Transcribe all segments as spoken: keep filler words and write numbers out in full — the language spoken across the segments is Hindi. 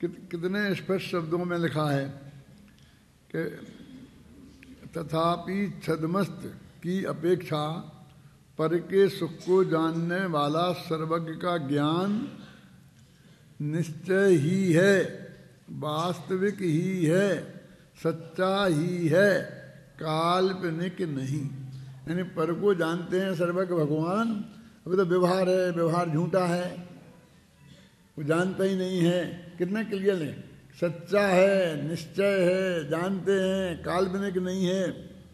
कित, कितने स्पष्ट शब्दों में लिखा है कि तथापि छद्मस्त की अपेक्षा पर के सुख को जानने वाला सर्वज्ञ का ज्ञान निश्चय ही है, वास्तविक ही है, सच्चा ही है, काल्पनिक नहीं। यानी पर को जानते हैं सर्वज्ञ भगवान, अभी तो व्यवहार है, व्यवहार झूठा है, वो जानता ही नहीं है। कितना क्लियर है, सच्चा है, निश्चय है, जानते हैं, काल्पनिक नहीं है,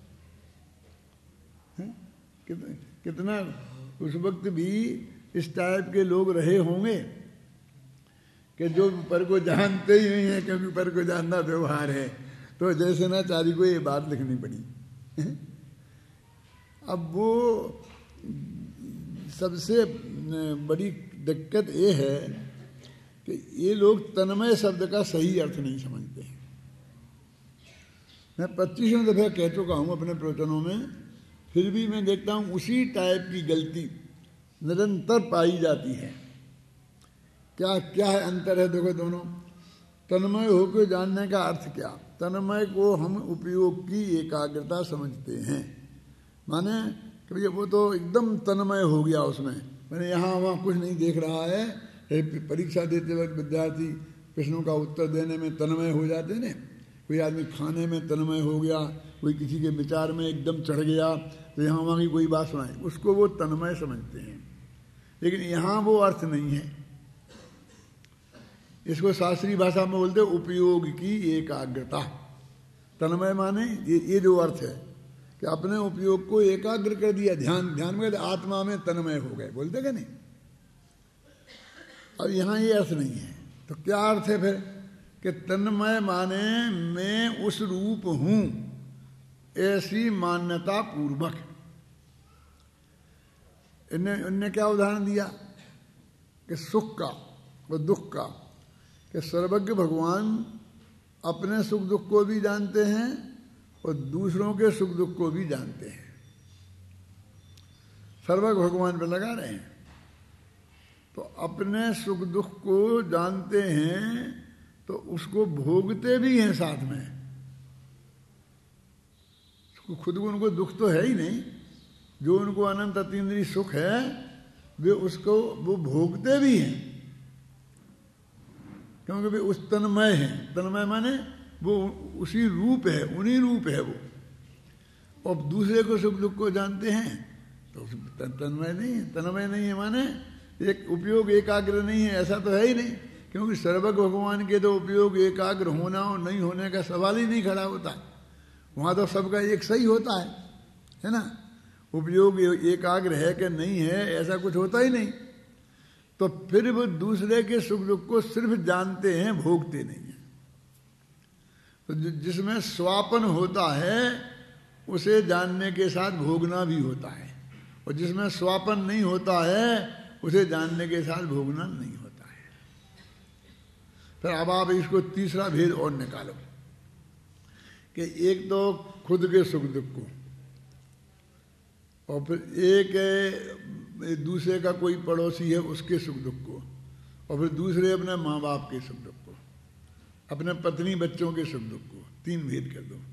है? कितना, कितना उस वक्त भी इस टाइप के लोग रहे होंगे कि जो पर को जानते ही नहीं है, क्योंकि पर को जानना व्यवहार है। तो जैसे ना चारी को ये बात लिखनी पड़ी। अब वो सबसे बड़ी दिक्कत ये है कि ये लोग तन्मय शब्द का सही अर्थ नहीं समझते हैं। मैं पच्चीसों दफे कह चुका हूँ अपने प्रवचनों में, फिर भी मैं देखता हूँ उसी टाइप की गलती निरंतर पाई जाती है। क्या क्या है अंतर है? देखो दोनों, तन्मय होकर जानने का अर्थ क्या? तन्मय को हम उपयोग की एकाग्रता समझते हैं, माने कि वो तो एकदम तन्मय हो गया उसमें, मैंने यहाँ वहाँ कुछ नहीं देख रहा है। परीक्षा देते वक्त विद्यार्थी प्रश्नों का उत्तर देने में तन्मय हो जाते हैं। कोई आदमी खाने में तन्मय हो गया, कोई किसी के विचार में एकदम चढ़ गया, तो यहाँ वहाँ की कोई बात सुनाई, उसको वो तन्मय समझते हैं। लेकिन यहाँ वो अर्थ नहीं है। इसको शास्त्रीय भाषा में बोलते उपयोग की एकाग्रता। तन्मय माने ये ये जो अर्थ है कि अपने उपयोग को एकाग्र कर दिया, ध्यान ध्यान में आत्मा में तन्मय हो गए, बोलते क्या नहीं। अब यहाँ ये अर्थ नहीं है, तो क्या अर्थ है फिर? कि तन्मय माने मैं उस रूप हूं, ऐसी मान्यता पूर्वक। इन्हें इनने क्या उदाहरण दिया कि सुख का और दुख का, कि सर्वज्ञ भगवान अपने सुख दुख को भी जानते हैं और दूसरों के सुख दुख को भी जानते हैं। सर्वज्ञ भगवान पे लगा रहे हैं, तो अपने सुख दुख को जानते हैं तो उसको भोगते भी हैं साथ में। खुद को उनको दुख तो है ही नहीं, जो उनको अनंत अतीन्द्रिय सुख है वे उसको वो भोगते भी हैं, क्योंकि वे उस तन्मय हैं। तन्मय माने वो उसी रूप है, उन्हीं रूप है वो। और दूसरे को सुख दुख को जानते हैं तो तन्मय नहीं है। तन्मय नहीं है माने एक उपयोग एकाग्र नहीं है, ऐसा तो है ही नहीं, क्योंकि सर्वज्ञ भगवान के तो उपयोग एकाग्र होना और नहीं होने का सवाल ही नहीं खड़ा होता। वहाँ तो सबका एक सही होता है, है ना। उपयोग एकाग्र है कि नहीं है ऐसा कुछ होता ही नहीं। तो फिर वो दूसरे के सुख दुख को सिर्फ जानते हैं, भोगते नहीं है। तो जिसमें स्वापन होता है उसे जानने के साथ भोगना भी होता है, और जिसमें स्वापन नहीं होता है उसे जानने के साथ भोगना नहीं होता है। फिर अब आप इसको तीसरा भेद और निकालो कि एक तो खुद के सुख दुख को, और फिर एक है दूसरे का कोई पड़ोसी है उसके सुख दुख को, और फिर दूसरे अपने माँ बाप के सुख दुख को, अपने पत्नी बच्चों के सुख दुख को। तीन भेद कर दो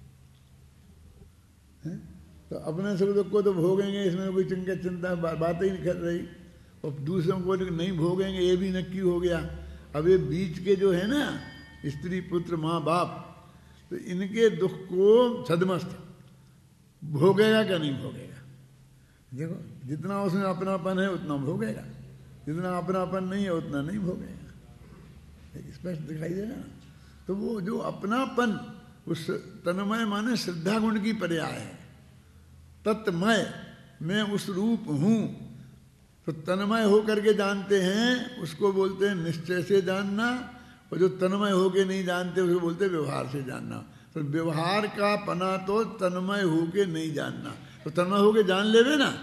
है? तो अपने सुख दुख को तो भोगेंगे, इसमें कोई चिंता चिंता बात ही नहीं कर रही, और दूसरों को नहीं भोगेंगे ये भी नक्की हो गया। अब ये बीच के जो है ना स्त्री पुत्र माँ बाप, तो इनके दुख को छद्मस्त भोगेगा क्या नहीं भोगेगा? देखो जितना उसमें अपनापन है उतना भोगेगा, जितना अपनापन नहीं है उतना नहीं भोगेगा। स्पष्ट दिखाई दे रहा। तो वो जो अपनापन उस तन्मय माने श्रद्धा गुण की पर्याय है। तत्मय मैं उस रूप हूं, तो तन्मय होकर के जानते हैं उसको बोलते हैं निश्चय से जानना, और जो तन्मय होके नहीं जानते उसको बोलते हैं व्यवहार से जानना। तो व्यवहार का पना तो तन्मय होके नहीं जानना। तो तन्मय होके जान लेवे ना,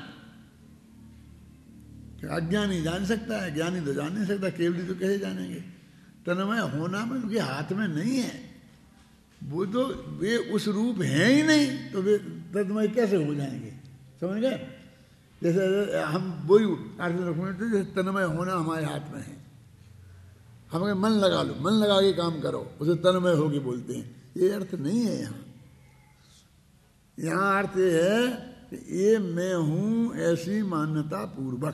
अज्ञानी जान सकता है, ज्ञानी तो जान नहीं सकता, केवली तो कैसे जानेंगे। तन्मय होना में उनके हाथ में नहीं है, वो तो वे उस रूप हैं ही नहीं, तो वे तन्मय कैसे हो जाएंगे? समझ गए? जैसे हम वही अर्थ रखते जैसे तन्मय होना हमारे हाथ में है। हम कहें मन लगा लो, मन लगा के काम करो, उसे तन्मय होके बोलते हैं। ये अर्थ नहीं है यहाँ। यहाँ अर्थ ये है कि ये मैं हूं ऐसी मान्यता पूर्वक।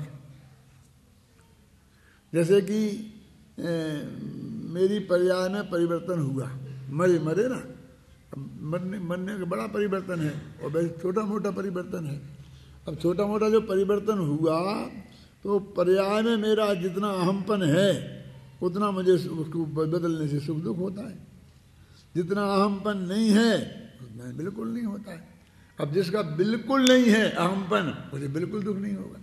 जैसे कि ए, मेरी पर्याय में परिवर्तन हुआ, मरे मरे ना, अब मरने मरने का बड़ा परिवर्तन है और वैसे छोटा मोटा परिवर्तन है। अब छोटा मोटा जो परिवर्तन हुआ तो पर्याय में मेरा जितना अहमपन है उतना मुझे उसको बदलने से सुख दुख होता है, जितना अहमपन नहीं है उसमें बिल्कुल नहीं होता है। अब जिसका बिल्कुल नहीं है अहमपन, उसे बिल्कुल दुख नहीं होगा।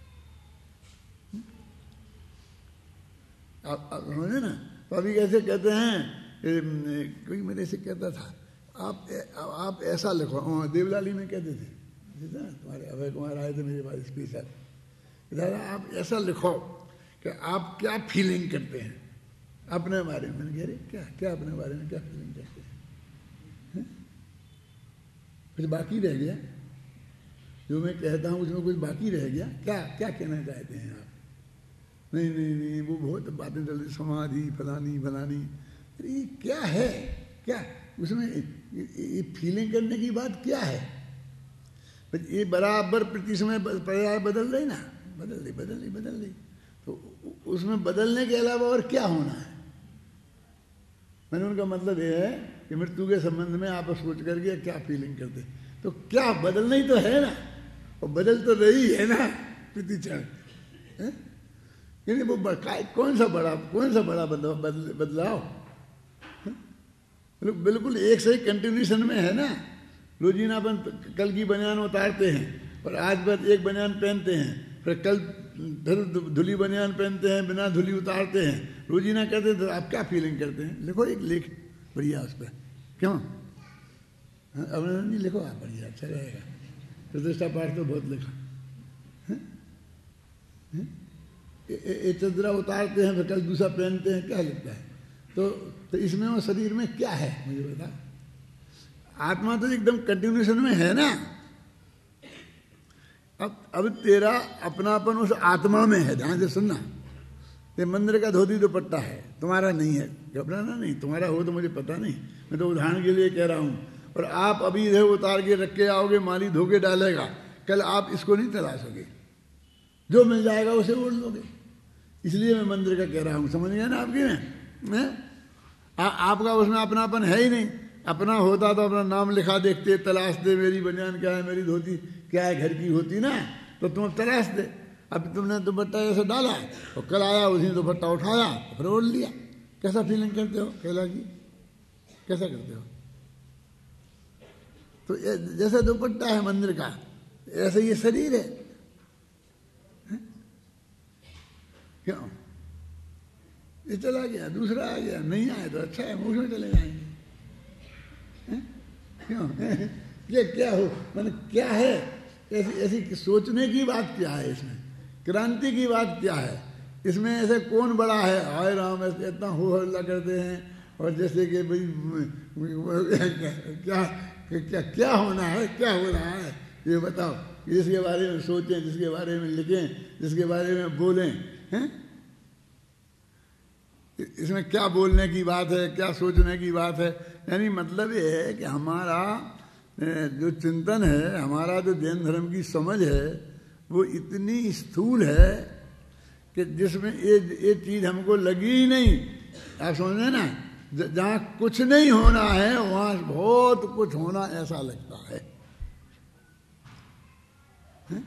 आप समझे ना? तो अभी कैसे कहते हैं, कोई मेरे से कहता था आप आप ऐसा लिखो, देवलाली में कहते थे तुम्हारे अभय कुमार आए थे मेरे पास स्पीकर, दादा आप ऐसा लिखो कि आप क्या फीलिंग करते हैं अपने बारे में। मैंने कह रहे क्या क्या अपने बारे में क्या फीलिंग करते हैं? कुछ बाकी रह गया जो मैं कहता हूँ, उसमें कुछ बाकी रह गया? क्या क्या कहना चाहते हैं आप? नहीं नहीं नहीं वो बहुत बातें चल रही, समाधि फलानी फलानी। अरे ये क्या है, क्या उसमें ये फीलिंग करने की बात क्या है? ये बराबर प्रति समय पर्याय बदल रही ना, बदल रही बदल रही बदल रही तो उसमें बदलने के अलावा और क्या होना है? मैंने उनका मतलब ये है कि मृत्यु के संबंध में आप सोच करके क्या फीलिंग करते, तो क्या बदलना ही तो है ना, और बदल तो रही है ना प्रति क्षण। वो कौन सा बड़ा कौन सा बड़ा बदल, बदलाव? बिल्कुल एक सही कंटिन्यूशन में है ना। रोजीना अपन कल की बनियान उतारते हैं और आज बस एक बनियान पहनते हैं, फिर कल फिर धुली बनियान पहनते हैं, बिना धुली उतारते हैं, रोजीना करते हैं। तो आप क्या फीलिंग करते हैं? लिखो एक लेख बढ़िया उस पर, क्यों? अब नहीं लिखो आप, बढ़िया अच्छा रहेगा। प्रतिष्ठा पाठ तो बहुत लिखा। एक चदरा उतारते हैं फिर कल दूसरा पहनते हैं, क्या लिखता है? तो, तो इसमें वो शरीर में क्या है मुझे बता। आत्मा तो एकदम कंटिन्यूशन में है ना। अब अब तेरा अपनापन उस आत्मा में है। ध्यान से सुनना, ये मंदिर का धोती दुपट्टा है, तुम्हारा नहीं है, घबराना नहीं। तुम्हारा हो तो मुझे पता नहीं, मैं तो उदाहरण के लिए कह रहा हूं। और आप अभी इधर उतार के रख के आओगे, माली धोके डालेगा, कल आप इसको नहीं तलाशोगे, जो मिल जाएगा उसे ओढ़ लोगे। इसलिए मैं मंदिर का कह रहा हूं, समझ गया ना आपकी में? आ, आपका उसमें अपनापन है ही नहीं। अपना होता तो अपना नाम लिखा देखते, तलाशते, मेरी बनियान क्या है, मेरी धोती क्या है, घर की होती ना, तो तुम तलाश दे। अब तुमने दुपट्टा ऐसे डाला और कल आया उसी ने दुपट्टा उठाया फिर ओढ़ लिया। कैसा फीलिंग करते हो कैला जी? कैसा करते हो? तो जैसे दुपट्टा है मंदिर का, ऐसे ये शरीर है। क्यों? ये चला गया, दूसरा आ गया, नहीं आया तो अच्छा है, मुझ में चले जाएंगे। क्यों? ये क्या हो, मैंने क्या है? ऐसी ऐसी सोचने की बात क्या है इसमें? क्रांति की बात क्या है इसमें? ऐसे कौन बड़ा है? हाय राम, ऐसे इतना हो हल्ला करते हैं और जैसे कि भाई क्या क्या क्या होना है, क्या हो रहा है ये बताओ। जिसके बारे में सोचें, जिसके बारे में लिखें, जिसके बारे में बोलें, हैं? इसमें क्या बोलने की बात है, क्या सोचने की बात है? यानी मतलब ये है कि हमारा जो चिंतन है, हमारा जो जैन धर्म की समझ है, वो इतनी स्थूल है कि जिसमें ये ये चीज हमको लगी ही नहीं। आप समझ रहे ना, जहाँ कुछ नहीं होना है वहां बहुत कुछ होना ऐसा लगता है, है?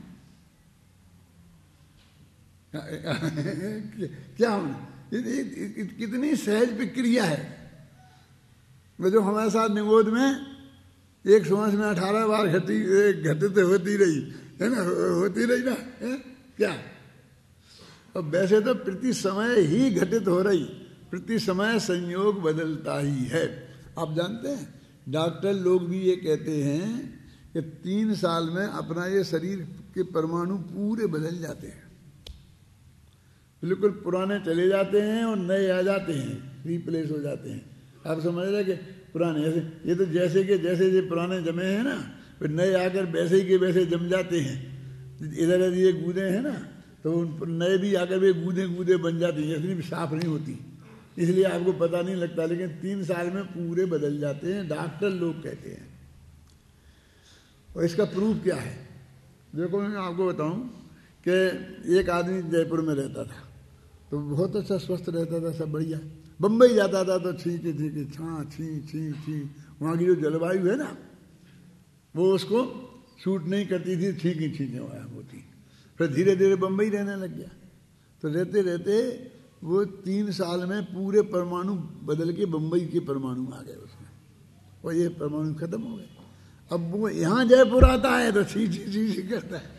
क्या होना? कितनी सहज प्रक्रिया है। वो जो हमारे साथ निगोद में एक श्वास में अठारह बार घटी घटित होती रही है ना, होती रही ना, है? क्या? अब वैसे तो प्रति समय ही घटित हो रही, प्रति समय संयोग बदलता ही है। आप जानते हैं डॉक्टर लोग भी ये कहते हैं कि तीन साल में अपना ये शरीर के परमाणु पूरे बदल जाते हैं, बिल्कुल पुराने चले जाते हैं और नए आ जाते हैं, रिप्लेस हो जाते हैं। आप समझ रहे कि पुराने ऐसे, ये तो जैसे कि जैसे ये पुराने जमे हैं ना, फिर नए आकर वैसे ही के वैसे जम जाते हैं। इधर इधर ये गूदे हैं ना, तो उन नए भी आकर वे गूदे गूदे बन जाती हैं, इतनी भी साफ नहीं होती, इसलिए आपको पता नहीं लगता, लेकिन तीन साल में पूरे बदल जाते हैं, डॉक्टर लोग कहते हैं। और इसका प्रूफ क्या है? देखो मैं आपको बताऊं कि एक आदमी जयपुर में रहता था, तो बहुत अच्छा स्वस्थ रहता था, सब बढ़िया। बम्बई जाता था तो छींके छींके छाँ छी छी छी, वहाँ की जो जलवायु है ना वो उसको सूट नहीं करती थी, छींकी छींके वहाँ होती। फिर धीरे धीरे बम्बई रहने लग गया, तो रहते रहते वो तीन साल में पूरे परमाणु बदल के बम्बई के परमाणु आ गए उसमें, और ये परमाणु खत्म हो गए। अब वो यहाँ जयपुर आता है तो छी छी छी छी करता है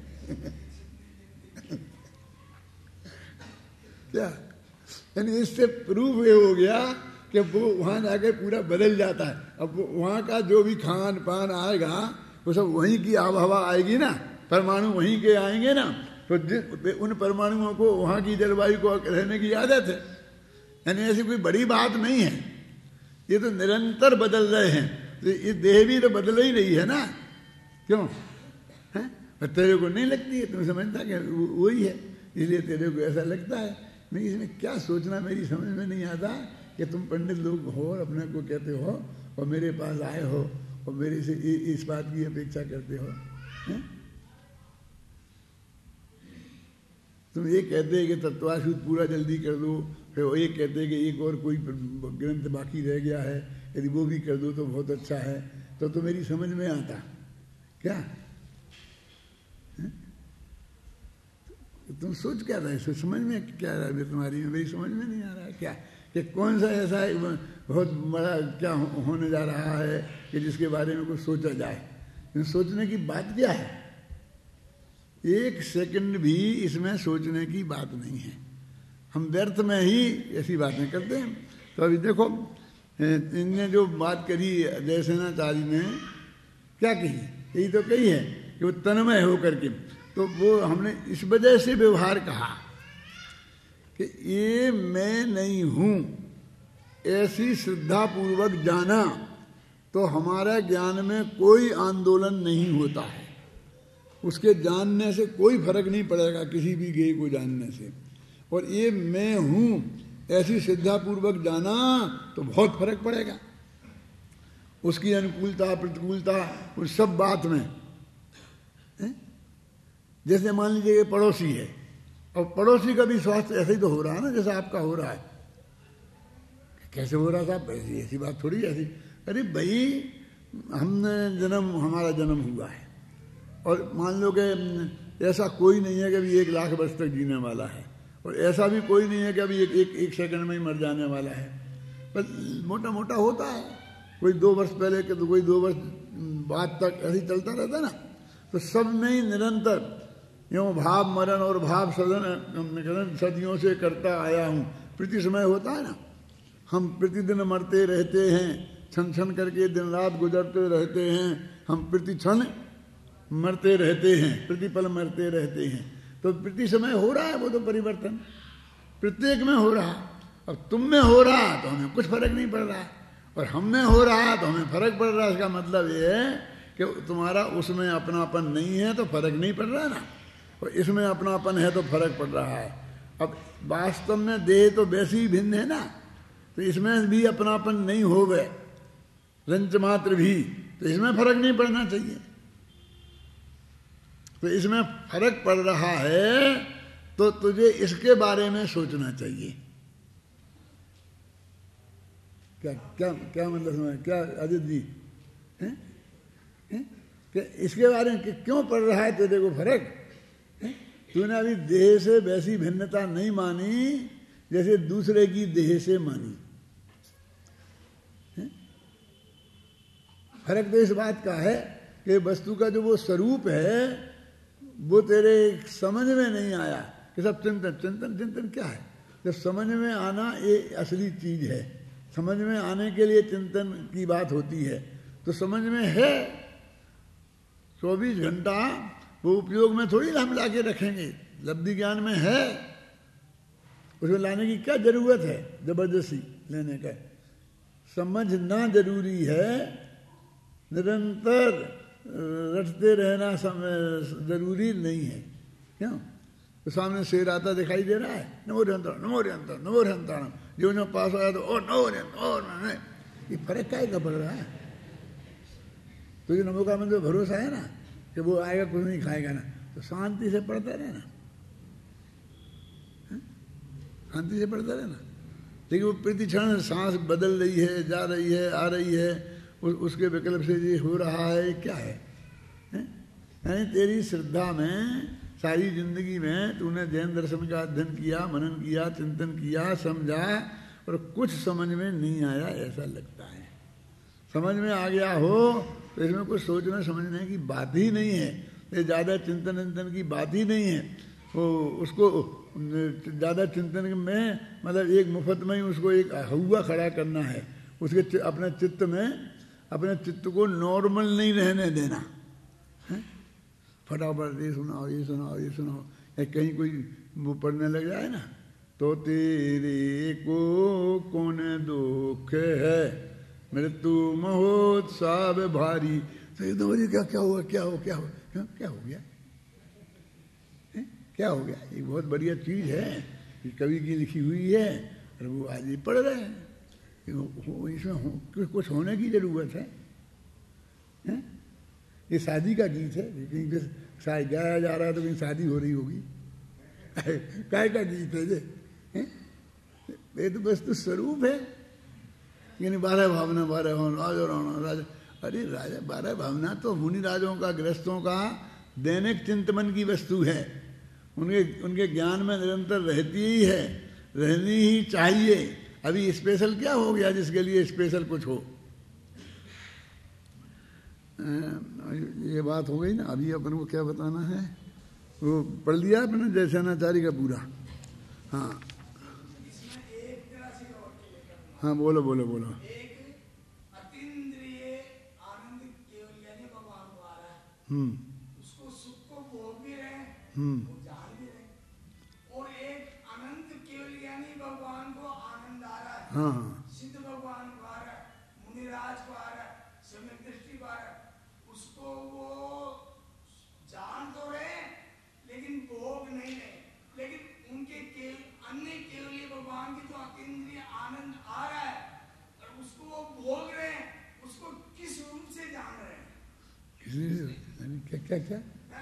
क्या? यानी इससे प्रूफ ये हो गया कि वो वहाँ जाके पूरा बदल जाता है। अब वहाँ का जो भी खान पान आएगा वो सब वहीं की आबहवा आएगी ना, परमाणु वहीं के आएंगे ना, तो उन परमाणुओं को वहाँ की जलवायु को रहने की आदत है। यानी ऐसी कोई बड़ी बात नहीं है, ये तो निरंतर बदल रहे हैं। तो ये देह भी तो बदल ही रही है ना, क्यों है? तेरे को नहीं लगती है, तुम समझता कि वही है, इसलिए तेरे को ऐसा लगता है। नहीं, इसमें क्या सोचना मेरी समझ में नहीं आता कि तुम पंडित लोग हो और अपने को कहते हो और मेरे पास आए हो और मेरे से इस बात की अपेक्षा करते हो है? तुम ये कहते हैं कि तत्वाशुद्ध पूरा जल्दी कर दो, फिर वो ये कहते हैं कि एक और कोई ग्रंथ बाकी रह गया है, यदि वो भी कर दो तो बहुत अच्छा है। तो तो मेरी समझ में आता क्या है? तुम सोच क्या रहे हो? समझ में क्या रहा है तुम्हारी में? मेरी समझ में नहीं आ रहा है क्या कि कौन सा ऐसा बहुत बड़ा क्या होने जा रहा है कि जिसके बारे में कुछ सोचा जाए। सोचने की बात क्या है? एक सेकंड भी इसमें सोचने की बात नहीं है। हम व्यर्थ में ही ऐसी बातें करते हैं। तो अभी देखो इनने जो बात करी जयसेनाचार्य ने क्या कही, यही तो कही है कि वो तन्मय होकर के, तो वो हमने इस वजह से व्यवहार कहा कि ये मैं नहीं हूं, ऐसी श्रद्धा पूर्वक जाना तो हमारा ज्ञान में कोई आंदोलन नहीं होता है। उसके जानने से कोई फर्क नहीं पड़ेगा किसी भी गेय को जानने से। और ये मैं हूं ऐसी श्रद्धा पूर्वक जाना तो बहुत फर्क पड़ेगा, उसकी अनुकूलता प्रतिकूलता उस सब बात में है? जैसे मान लीजिए पड़ोसी है, और पड़ोसी का भी स्वास्थ्य ऐसे ही तो हो रहा है ना जैसा आपका हो रहा है। कैसे हो रहा था? ऐसी ऐसी बात थोड़ी ऐसी। अरे भाई हमने जन्म हमारा जन्म हुआ है और मान लो कि ऐसा कोई नहीं है कि अभी एक लाख वर्ष तक जीने वाला है, और ऐसा भी कोई नहीं है कि अभी एक एक, एक सेकंड में ही मर जाने वाला है। बस मोटा मोटा होता है, कोई दो वर्ष पहले के तो कोई दो वर्ष बाद तक ऐसे ही चलता रहता है ना। तो सब में ही निरंतर यूँ भाव मरण और भाव सदन सदियों से करता आया हूँ। प्रति समय होता है ना, हम प्रतिदिन मरते रहते हैं, क्षण क्षण करके दिन रात गुजरते रहते हैं, हम प्रति क्षण मरते रहते हैं, प्रतिपल मरते रहते हैं। तो प्रति समय हो रहा है वो तो परिवर्तन, प्रत्येक में हो रहा। अब तुम में हो रहा तो हमें कुछ फर्क नहीं पड़ रहा, और हम में हो रहा तो हमें फर्क पड़ रहा। इसका मतलब ये है कि तुम्हारा उसमें अपनापन नहीं है तो फर्क नहीं पड़ रहा ना, और इसमें अपनापन है तो फर्क पड़ रहा है। अब वास्तव में देह तो वैसे ही भिन्न है ना, तो इसमें भी अपनापन नहीं हो गए रंच मात्र भी, तो इसमें फर्क नहीं पड़ना चाहिए। तो इसमें फर्क पड़ रहा है तो तुझे इसके बारे में सोचना चाहिए। क्या क्या क्या मतलब समझ क्या अजित जी हैं हैं कि इसके बारे में कि क्यों पड़ रहा है तेरे को फर्क? तूने अभी देह से वैसी भिन्नता नहीं मानी जैसे दूसरे की देह से मानी। फर्क तो इस बात का है कि वस्तु का जो वो स्वरूप है वो तेरे समझ में नहीं आया कि सब चिंतन चिंतन चिंतन क्या है। जब समझ में आना ये असली चीज है, समझ में आने के लिए चिंतन की बात होती है। तो समझ में है, चौबीस घंटा वो उपयोग में थोड़ी हम ला के रखेंगे, लब्धि ज्ञान में है, उसमें लाने की क्या जरूरत है जबरदस्ती लेने का? समझना जरूरी है, निरंतर रटते रहना जरूरी नहीं है। क्यों? तो सामने शेर आता दिखाई दे रहा है, नमो रंतरण नमो रंतरण नमो रंतरण, जो जो पास आया तो और नो और नहीं, ये फर्क काय का पड़ रहा है? तुझे नमो का मंदिर भरोसा है ना कि वो आएगा कुछ नहीं खाएगा ना, तो शांति से पढ़ता रहे ना, शांति से पढ़ता रहे ना। लेकिन वो प्रति क्षण सांस बदल रही है, जा रही है, आ रही है, उस, उसके विकल्प से ये हो रहा है, क्या है? यानी तेरी श्रद्धा में सारी जिंदगी में तूने जैन दर्शन का अध्ययन किया, मनन किया, चिंतन किया, समझा, और कुछ समझ में नहीं आया ऐसा लगता है। समझ में आ गया हो तो इसमें कुछ सोचने समझने की बात ही नहीं है, ये ज़्यादा चिंतन चिंतन की बात ही नहीं है। वो उसको ज़्यादा चिंतन में मतलब एक मुफ्त में ही उसको एक हुआ खड़ा करना है, उसके अपने चित्त में अपने चित्त को नॉर्मल नहीं रहने देना है। फटाफट ये सुनाओ, ये सुनाओ, ये सुनाओ, या कहीं कोई वो पढ़ने लग जाए ना, तो तेरे को कौन दुख है, मृत्यु महोत्सव भारी, तो एकदम बोलिए क्या क्या हुआ, क्या हो क्या हो क्या हो गया, क्या हो गया? ये बहुत बढ़िया चीज़ है, ये कवि की लिखी हुई है और वो आज ही पढ़ रहे हैं। इसमें हो, कुछ होने की जरूरत है, है? ये शादी का गीत है, लेकिन शायद गाया जा रहा है तो कहीं शादी हो रही होगी। काय का गीत है ये? ये तो वस्तु स्वरूप है। यानी बारह भावना, बारह भावना, राजा राणा राजा, अरे राजा बारह भावना तो मुनि राजों का, गृहस्थों का दैनिक चिंतन की वस्तु है, उनके उनके ज्ञान में निरंतर रहती ही है, रहनी ही चाहिए। अभी स्पेशल क्या हो गया जिसके लिए स्पेशल कुछ हो? ये बात हो गई ना। अभी अपन को क्या बताना है, वो पढ़ लिया अपने जयसेनाचारी का पूरा। हाँ हाँ बोलो बोलो बोलो। हम्म उसको सुख को भोग भी रहे, हम्म वो जान भी रहे, और एक अनंत केवल यानी भगवान को आनंद आ रहा है। हाँ हाँ सिद्ध भगवान को आ रहा है, मुनिराज को आ रहा है, सम्यक दृष्टि को आ रहा है, उसको वो जान तो रहे लेकिन भोग नहीं रहे। लेकिन उनके केवल अन्य केवली भगवान की जो अतीन्द्रिय आनंद आ रहा है और उसको वो भोग रहे हैं, उसको किस रूप से जान रहे हैं? क्या क्या क्या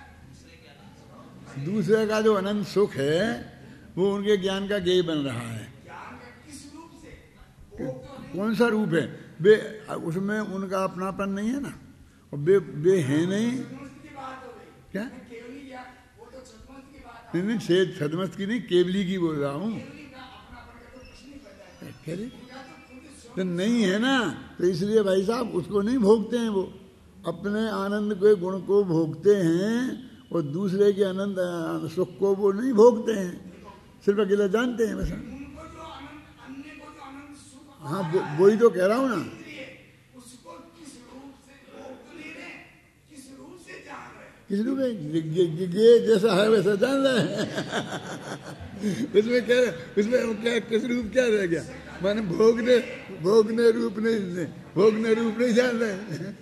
दूसरे का जो अनंत सुख है वो उनके ज्ञान का गेय बन रहा है। ज्ञान का किस रूप से? कौन सा रूप है? वे उसमें उनका अपनापन नहीं है ना, और वे वे है नहीं। की बात हो गई क्या? केवली ज्ञान, वो तो छद्मस्त की बात नहीं नहीं छेद छदमस्त की नहीं, केवली की बोल रहा हूँ। केवली का अपनापन का तो कुछ नहीं पता है। कह रहे उनका तो खुद तो नहीं है ना, तो इसलिए भाई साहब उसको नहीं भोगते हैं, वो अपने आनंद के गुण को भोगते हैं और दूसरे के आनंद सुख को वो नहीं भोगते हैं, सिर्फ अकेला जानते हैं बस। उनको जो आनंद, अन्य को जो आनंद सुख हाँ वही तो कह रहा हूँ ना। इंद्रिय, उसको किस रूप से भोग तो नहीं रहे, किस रूप से जान रहे? किस रूप में? ये जैसा है वैसा जान रहे हैं। उसमें क्या, उसमें क्या किस रूप क्या रह गया? माने भोगने भोगने रूप नहीं, भोगने रूप नहीं जान रहे।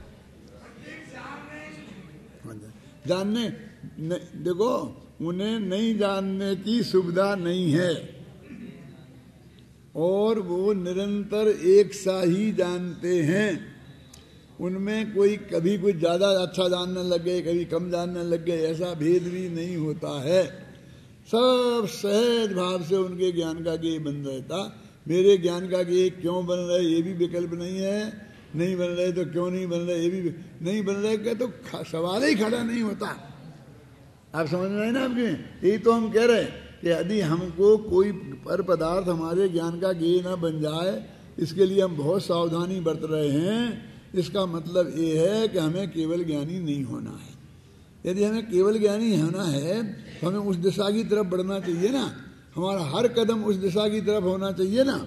जानने देखो, उन्हें नहीं जानने की सुविधा नहीं है और वो निरंतर एक सा ही जानते हैं। उनमें कोई कभी कुछ ज़्यादा अच्छा जानने लग गए, कभी कम जानने लग गए, ऐसा भेद भी नहीं होता है। सब सहज भाव से उनके ज्ञान का गेय बन रहता। मेरे ज्ञान का गेय क्यों बन रहे ये भी विकल्प नहीं है, नहीं बन रहे तो क्यों नहीं बन रहे ये भी नहीं बन रहे का तो सवाल ही खड़ा नहीं होता। आप समझ रहे हैं ना? आपके यही तो हम कह रहे हैं कि यदि हमको कोई पर पदार्थ हमारे ज्ञान का गेय ना बन जाए, इसके लिए हम बहुत सावधानी बरत रहे हैं। इसका मतलब ये है कि हमें केवल ज्ञानी नहीं होना है। यदि हमें केवल ज्ञानी होना है तो हमें उस दिशा की तरफ बढ़ना चाहिए ना, हमारा हर कदम उस दिशा की तरफ होना चाहिए ना।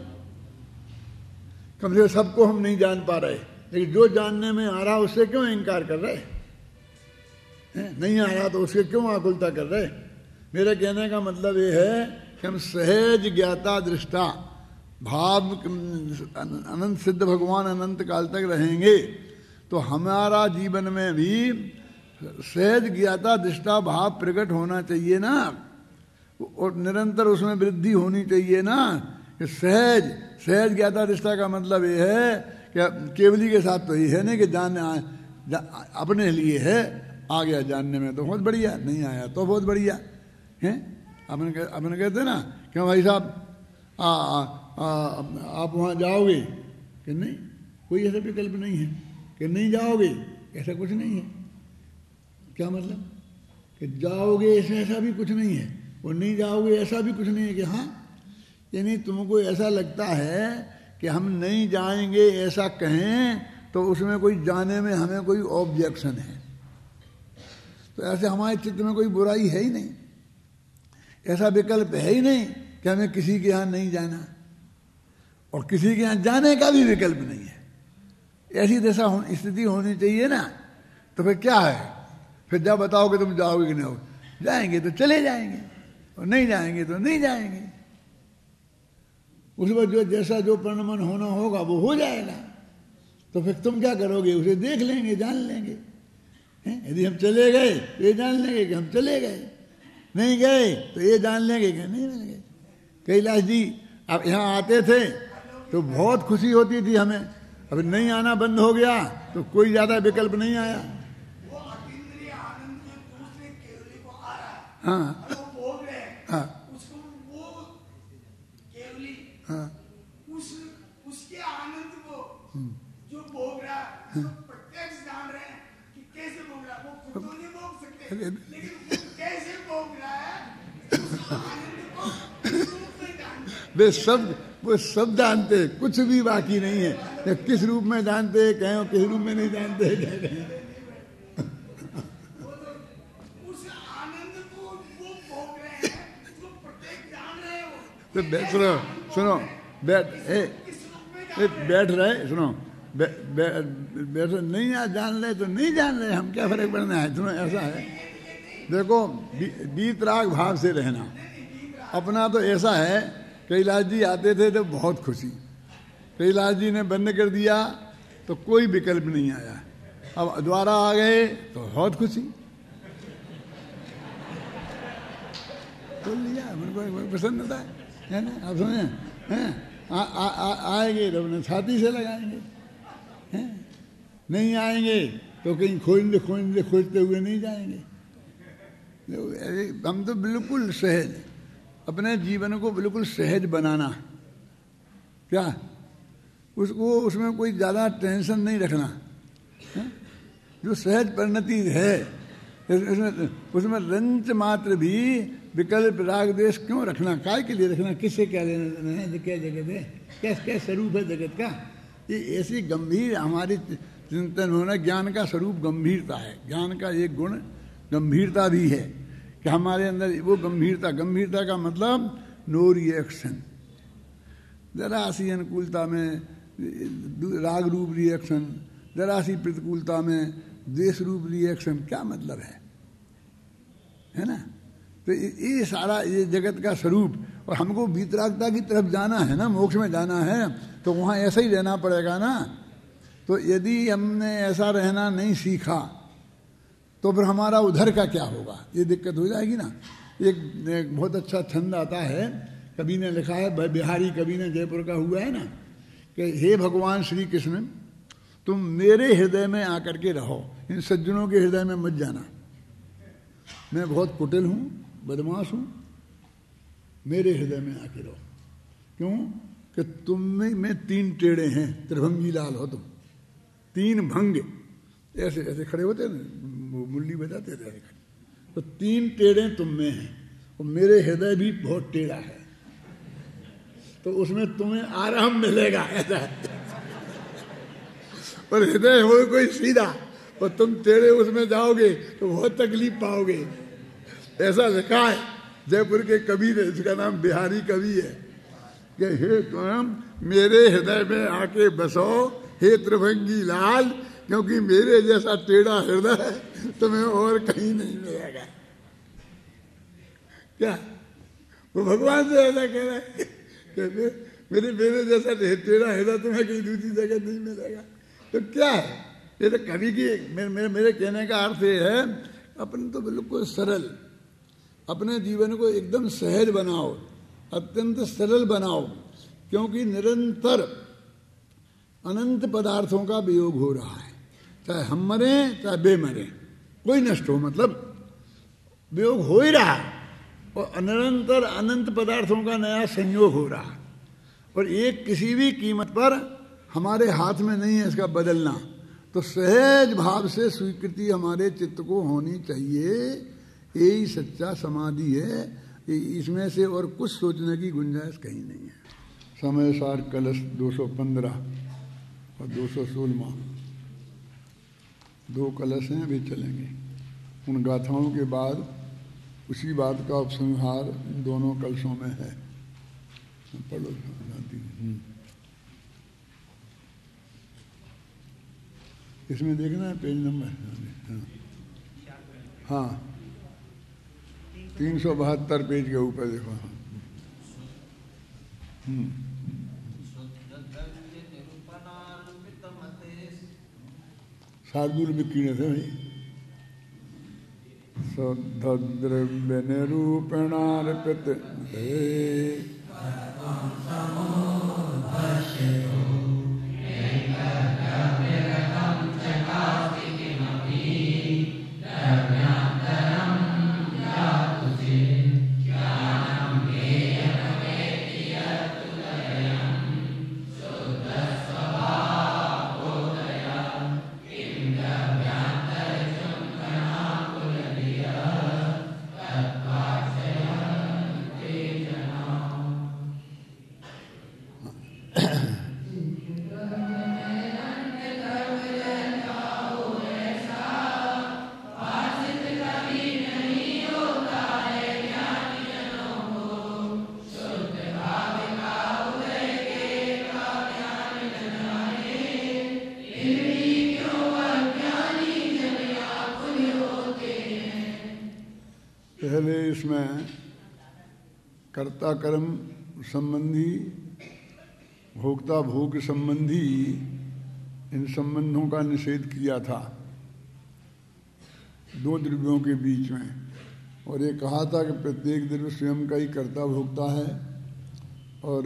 कम से कम सबको हम नहीं जान पा रहे, लेकिन जो जानने में आ रहा उससे क्यों इनकार कर रहे हैं? नहीं आ रहा तो उसके क्यों आकुलता कर रहे? मेरे कहने का मतलब ये है कि हम सहज ज्ञाता दृष्टा भाव अनंत सिद्ध भगवान अनंत काल तक रहेंगे तो हमारा जीवन में भी सहज ज्ञाता दृष्टा भाव प्रकट होना चाहिए ना, और निरंतर उसमें वृद्धि होनी चाहिए ना। कि सहज सहज ज्ञाता निष्ठा का मतलब ये है कि केवली के साथ तो ये है नहीं कि जानने जा, अपने लिए है, आ गया जानने में तो बहुत बढ़िया, नहीं आया तो बहुत बढ़िया है। अपन अपन कहते ना क्यों भाई साहब आ, आ, आ, आप वहाँ जाओगे कि नहीं, कोई ऐसा विकल्प नहीं है कि नहीं जाओगे, ऐसा कुछ नहीं है। क्या मतलब कि जाओगे ऐसा ऐसा भी कुछ नहीं है, और नहीं जाओगे ऐसा भी कुछ नहीं है कि हाँ, यानी तुमको ऐसा लगता है कि हम नहीं जाएंगे ऐसा कहें तो उसमें कोई जाने में हमें कोई ऑब्जेक्शन है, तो ऐसे हमारे चित्त में कोई बुराई है ही नहीं, ऐसा विकल्प है ही नहीं कि हमें किसी के यहाँ नहीं जाना, और किसी के यहाँ जाने का भी विकल्प नहीं है। ऐसी दशा हो, स्थिति होनी चाहिए ना, तो फिर क्या है, फिर जब बताओ कि तुम जाओगे कि नहीं हो, जाएंगे तो चले जाएंगे और नहीं जाएंगे तो नहीं जाएंगे। उस वक्त जो जैसा जो परिणमन होना होगा वो हो जाएगा, तो फिर तुम क्या करोगे, उसे देख लेंगे, जान लेंगे। यदि हम चले गए तो ये जान लेंगे कि हम चले गए, नहीं गए तो ये जान लेंगे कि नहीं मिल गए। कैलाश जी अब यहाँ आते थे तो बहुत खुशी होती थी हमें, अब नहीं आना बंद हो गया तो कोई ज्यादा विकल्प नहीं आया। वो अतीन्द्रिय आनंद में दूसरे केवली को आ रहा है, हाँ वो भोग रहे हैं, हाँ उसको वो केवली हाँ उस उसके आनंद को जो भोग रहा है, उसको प्रत्यक्ष जान रहे हैं कि कैसे भोग रहा है। वो खुद तो नहीं भोग सकते, लेकिन वो कैसे भोग रहा है उस आनंद को इस रूप में जानते हैं। वे सब वो सब जानते हैं, कुछ भी बाकी नहीं है, या किस रूप में जानते हैं कहें, किस रूप में नहीं जानते हैं क्या कहें। उस आनंद को वो भोग रहे हैं, उसको प्रत्येक जान रहे हैं। वो तो बै- सुनो सुनो बैठ ए, ए, बैठ रहे सुनो बै, बै, बैठ नहीं आ जान रहे तो नहीं जान रहे, हम क्या फर्क पड़ना है। सुनो ऐसा है, देखो बीतराग भाव से रहना अपना तो ऐसा है। कैलाश जी आते थे तो बहुत खुशी, कैलाश जी ने बंद कर दिया तो कोई विकल्प नहीं आया, अब दोबारा आ गए तो बहुत खुशी। बोल लिया उनको प्रसन्नता है ना। आप सुने हैं, आ, आ, आ, आएंगे तो अपने छाती से लगाएंगे, हैं नहीं आएंगे तो कहीं खोजते खोजते खोजते हुए नहीं जाएंगे। हम तो बिल्कुल सहज, अपने जीवन को बिल्कुल सहज बनाना, क्या उसको उसमें कोई ज़्यादा टेंशन नहीं रखना है? जो सहज परिणति है उसमें उसमें रंच मात्र भी विकल्प राग देश क्यों रखना, काय के लिए रखना, किससे क्या लेना देना है, क्या जगत है, क्या क्या स्वरूप है जगत का। ये ऐसी गंभीर हमारी चिंतन होना, ज्ञान का स्वरूप गंभीरता है, ज्ञान का एक गुण गंभीरता भी है कि हमारे अंदर वो गंभीरता, गंभीरता का मतलब नो रिएक्शन, जरा सी अनुकूलता में राग रूप रिएक्शन, जरा सी प्रतिकूलता में द्वेष रूप रिएक्शन, क्या मतलब है, है ना। तो ये सारा ये जगत का स्वरूप, और हमको वीतरागता की तरफ जाना है ना, मोक्ष में जाना है, तो वहाँ ऐसा ही रहना पड़ेगा ना। तो यदि हमने ऐसा रहना नहीं सीखा तो फिर हमारा उधर का क्या होगा, ये दिक्कत हो जाएगी ना। एक, एक बहुत अच्छा छंद आता है, कवि ने लिखा है, बिहारी कवि ने, जयपुर का हुआ है ना, कि हे भगवान श्री कृष्ण तुम मेरे हृदय में आकर के रहो, इन सज्जनों के हृदय में मत जाना। मैं बहुत कुटिल हूँ, बदमाश हूँ, मेरे हृदय में आके रहो। क्यों कि तुम में में तीन टेढ़े हैं, त्रिभंगी लाल हो तुम, तीन भंग ऐसे ऐसे खड़े होते हैं, मुरली बजाते थे, तो तीन टेढ़े तुम में हैं, और मेरे हृदय भी बहुत टेढ़ा है, तो उसमें तुम्हें आराम मिलेगा, ऐसा है। और हृदय हो कोई सीधा और तुम टेढ़े उसमें जाओगे तो बहुत तकलीफ पाओगे। ऐसा लिखा है जयपुर के कवि ने, जिसका नाम बिहारी कवि है, कि हे तुम मेरे हृदय में आके बसो, हे त्रिभंगी लाल, क्योंकि मेरे जैसा टेढ़ा हृदय तुम्हें और कहीं नहीं मिलेगा। क्या वो भगवान से ऐसा कह रहा है कि मेरे मेरे जैसा टेढ़ा हृदय तुम्हें कहीं दूसरी जगह नहीं मिलेगा। तो क्या है ये, तो कवि की मेरे, मेरे मेरे कहने का अर्थ ये है, अपन तो बिल्कुल सरल, अपने जीवन को एकदम सहज बनाओ, अत्यंत सरल बनाओ, क्योंकि निरंतर अनंत पदार्थों का वियोग हो रहा है, चाहे हम मरे चाहे बे मरे, कोई नष्ट हो, मतलब वियोग हो ही रहा है और निरंतर अनंत पदार्थों का नया संयोग हो रहा है और एक किसी भी कीमत पर हमारे हाथ में नहीं है इसका बदलना। तो सहज भाव से स्वीकृति हमारे चित्त को होनी चाहिए, यही सच्चा समाधि है। इसमें से और कुछ सोचने की गुंजाइश कहीं नहीं है। समय सार कलश दो सौ पंद्रह और दो सौ सोलह दो कलश हैं, अभी चलेंगे। उन गाथाओं के बाद उसी बात का उपसंहार इन दोनों कलशों में है। पढ़ो इसमें देखना है पेज नंबर, हाँ तीन सौ बहत्तर पेज के ऊपर देखो। हम्म शार्दुल विकीर्ण थे भाई। शुद्ध द्रव्य निरूपणार्पित पहले इसमें कर्ता कर्म संबंधी, भोक्ता भोग संबंधी इन संबंधों का निषेध किया था दो द्रव्यों के बीच में, और ये कहा था कि प्रत्येक द्रव्य स्वयं का ही कर्ता भोक्ता है और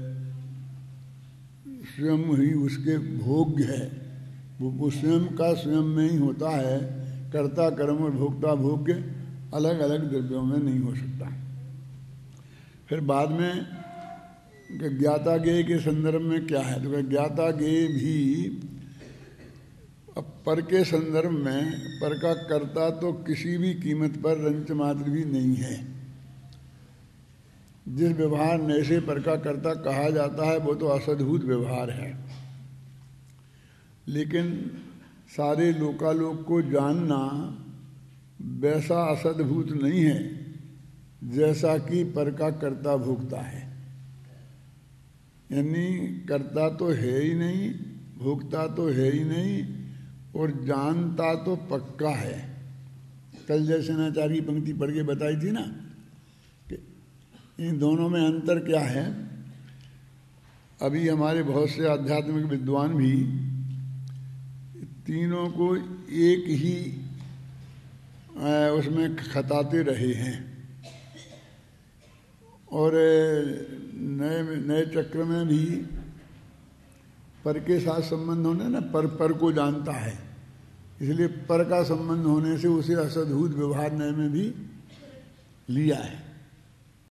स्वयं ही उसके भोग्य है। वो स्वयं का स्वयं में ही होता है। कर्ता कर्म और भोक्ता भोग्य अलग अलग द्रव्यों में नहीं हो सकता। फिर बाद में ज्ञाता ज्ञेय के संदर्भ में क्या है, तो ज्ञाता ज्ञेय भी अब पर के संदर्भ में पर का कर्ता तो किसी भी कीमत पर रंच मात्र भी नहीं है। जिस व्यवहार नए से पर का कर्ता कहा जाता है वो तो असद्भुत व्यवहार है, लेकिन सारे लोकालोक को जानना वैसा असद्भुत नहीं है जैसा कि पर का कर्ता भोगता है। यानी कर्ता तो है ही नहीं, भोगता तो है ही नहीं और जानता तो पक्का है। कल जैसे नाचार्य की पंक्ति पढ़ के बताई थी ना कि इन दोनों में अंतर क्या है। अभी हमारे बहुत से आध्यात्मिक विद्वान भी तीनों को एक ही उसमें खताते रहे हैं और नए नए चक्र में भी पर के साथ संबंध होने ना, पर पर को जानता है, इसलिए पर का संबंध होने से उसे असद्भुत व्यवहार नए में भी लिया है।